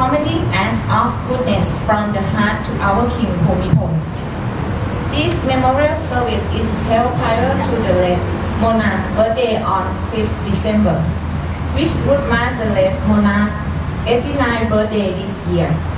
commending acts of goodness from the heart to our King Bhumibol. This memorial service is held prior to the late monarch's birthday on 5th December, which would mark the late monarch's 89th birthday this year.